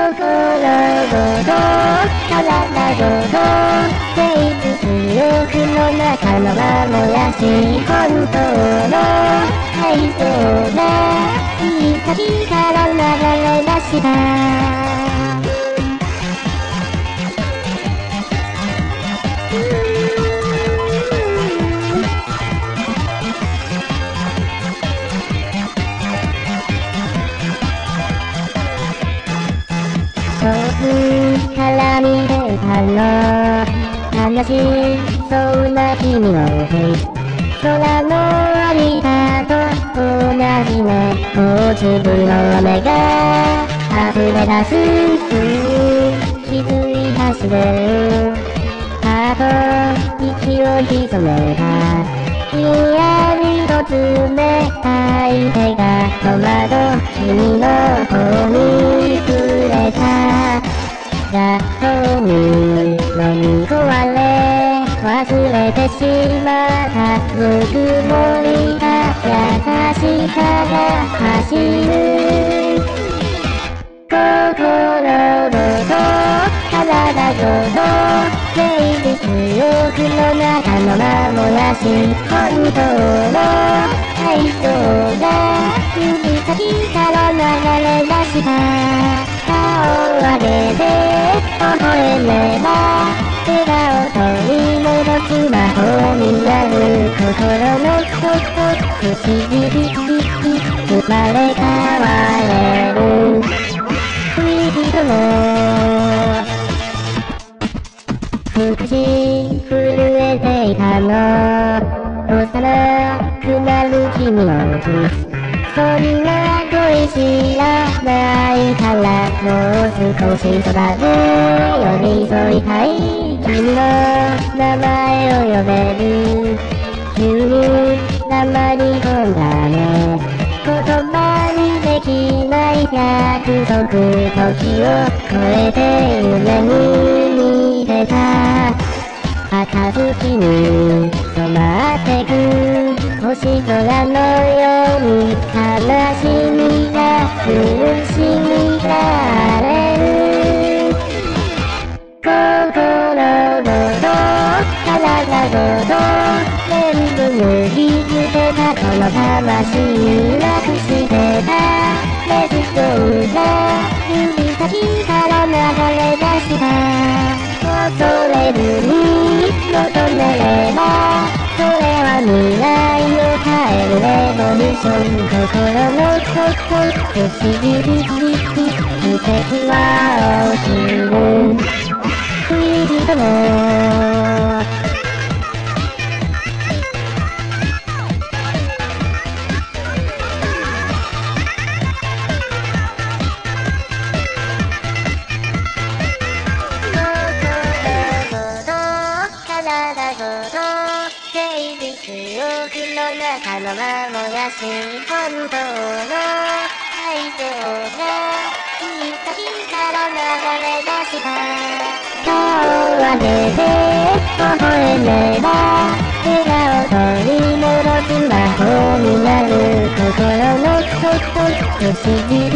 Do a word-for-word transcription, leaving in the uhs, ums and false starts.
ごと体ごと生物力の中のもやし本当の愛情がいい時から流れ出した遠くから見てたの悲しそうな君を空のありたと同じね大粒の雨が溢れ出す気づい走るハート息を潜めたひんやりと冷たい手が戸惑君の方に触れたが遠に飲み込まれ忘れてしまったぬくもりが優しさが走る心ごと体ごと生物力の中のもやし本当の愛情が指先から流れ出した顔を上げて微笑めば笑顔取り戻す魔法になる心の一つ不思議生まれ変われる人も少し震えていたの幼くなる君のそんな恋知らないからもう少しそばで寄り添いたい君の名前を呼べる急に黙り込んだね言葉にできない約束時を超えて夢に見てた暁に染まってく星空のように悲しみが苦しみがあれる心ごと体ごと全部脱ぎ捨てたこの魂なくしてたメスソーが指先から流れ出した恐れずに求めればそれは未来を変えるレボリューション心の一つ不思議奇跡は起きる人も体ごと生物力の中のもやし本当の愛情がいい時から流れ出した顔を上げて微笑めば笑顔取り戻す魔法になる心の一つ不思議